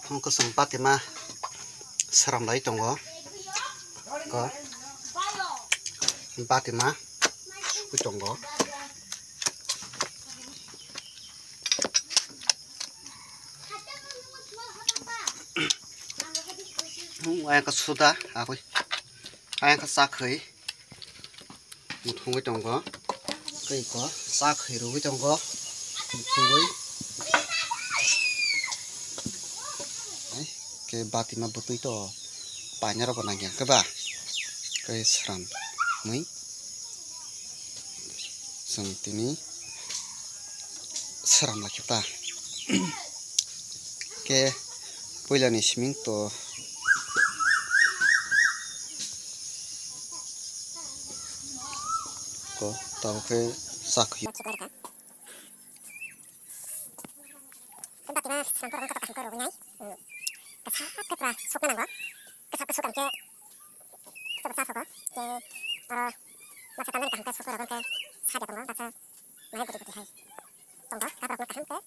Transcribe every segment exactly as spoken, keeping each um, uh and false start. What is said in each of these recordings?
Hongko sempat ma seram lagi tunggu ko sempat ma tunggu ayang ke sudah aku ayang ke sakhi mutung tunggu cái có sakhi rồi tunggu tunggu cái bati mà bụi to banyak apa nanya ke ba cái seram mấy sang tini seram lah kita cái pula nih siming to ko tahu ke sakhi ketra suka nanggo kesap kesukan ke sebesar suka ke orang macam tanah kahang ke suka orang ke sada tunggu baca naik putih putih hai tunggu kapal pun kahang ke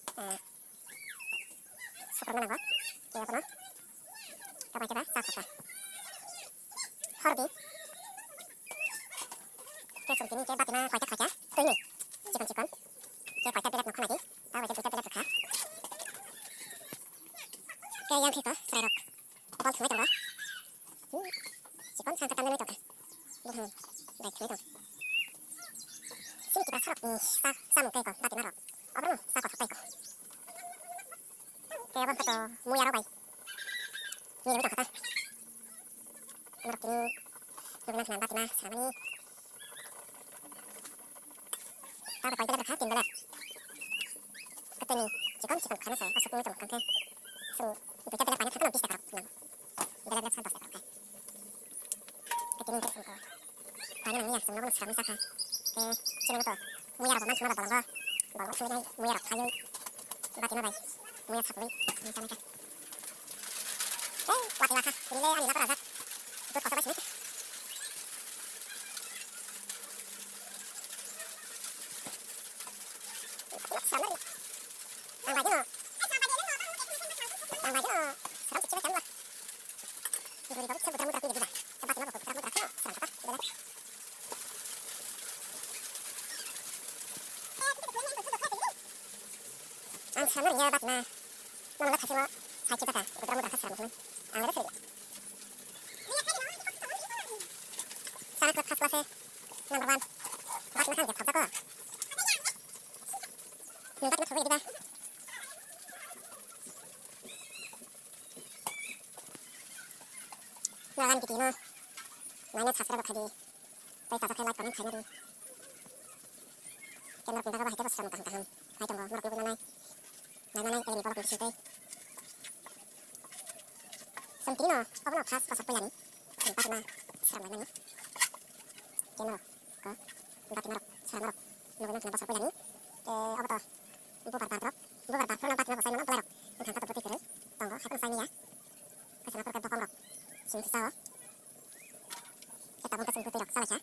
suka nanggo ke apa no kapal kita sah suka horbi ke sumkini ke batina kuaca kuaca tuh ini cikon cikon ke kuaca bilat makan lagi tahu ke kuaca bilat berkah ke yang kita serok bal tengah tengah cikon sang ketan itu kan bukan baik itu sini kita serok nih sa samu ke ko batin narok apa no sa ko ke ko ke apa kata muya robai ni itu kata narok ini juga nak batin nah sama ni tahu kuaca bilat berkah tinggal ketemu cikon cikon karena saya asap itu kan ke so itu kita banyak satu lebih sekarang yang benar-benar santos sekarang ketemu terus engkau banyak namanya semua pun sekarang saka ke sini betul muya apa macam apa balangga balangga sini muya apa kayu batin apa muya satu lagi macam macam eh wati waka ini le ani lapar azat itu kota basmi sama ni ang baju no ang baju no seram cicit kan lah dulu baru saya muter-muter pilih juga tempat mana kok muter-muter kan seram apa udah ang sebenarnya bat nah mana kasih lo saya cita ta muter-muter kan seram teman ang ada sih sana ke khas lase number one bat makan ke kota kok nhưng bắt nó thôi đi ba là gan kiki nó nói nó thật ra được đi bây giờ cái like comment thấy nó đi cái nó cũng đã có bài cái vật sầm càng càng hai trong đó nó cũng này này này cái này có được gì đây sầm tí nó có nó khá có sắp bây giờ mình bắt nó sầm này này cái nó có mình bắt nó sầm nó nó nó nó sắp bây giờ cái apa tuh ibu barbar ibu barbar pro nampak nampak saya nampak pelarok entah kata putih terus tunggu saya pun saya ya kesana pergi bokong rok sini sisa kita pun kesini putih rok salah ya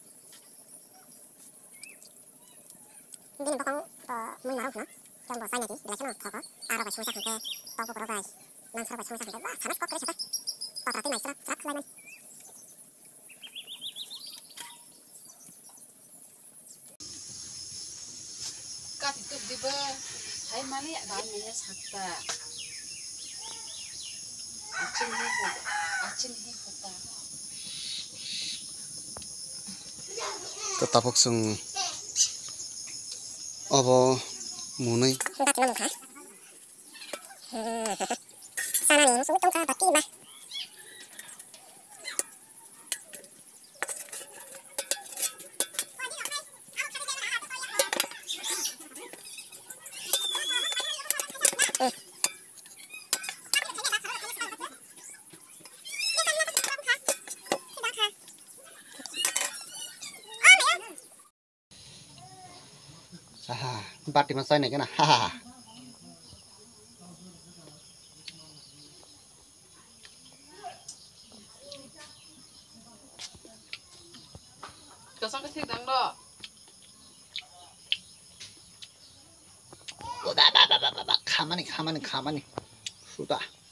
ini bokong mun marung no trong bò xanh này thì để cho nó thọ có à rồi phải xung sắc cái tao cũng có vài năng sao phải xung sắc cái wah sangat kok kerja tak tao này serak serak lain itu diba hai mali ada namanya sakta acin hi ho acin hi hota tetap sung apa munai sana nih musuh tong ka bati mah haha empat di masa ini kan haha Kasang kasih dang do. 가만히 가만히 가만히 수다